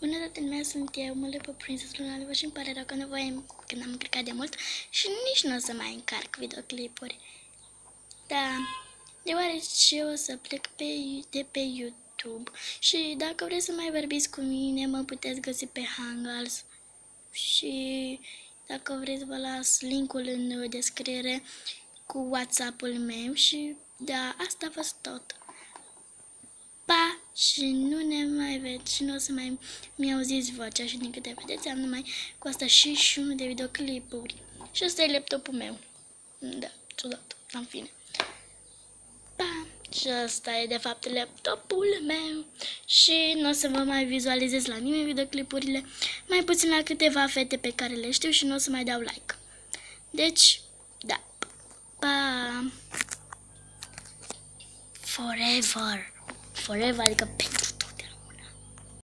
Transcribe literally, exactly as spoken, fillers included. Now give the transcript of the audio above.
Bună dată mea, sunt eu, Mălepă Princess Luna și îmi pare rău că nu voiam când am încărcat de mult și nici nu o să mai încarc videoclipuri. Da, deoarece o să plec pe, de pe YouTube și dacă vreți să mai vorbiți cu mine, mă puteți găsi pe Hangouts și dacă vreți vă las linkul în descriere cu WhatsApp-ul meu și da, asta a fost tot. Pa! Și nu ne mai vedeți și nu o să mai mi-auziți vocea și din câte vedeți am numai cu asta și și unul de videoclipuri. Și ăsta e laptopul meu. Da, ciudat, în fine. Pa! Și ăsta e de fapt laptopul meu și nu o să vă mai vizualizez la nimeni videoclipurile, mai puțin la câteva fete pe care le știu și nu o să mai dau like. Deci, da. Pa! Forever. Forever, adică pentru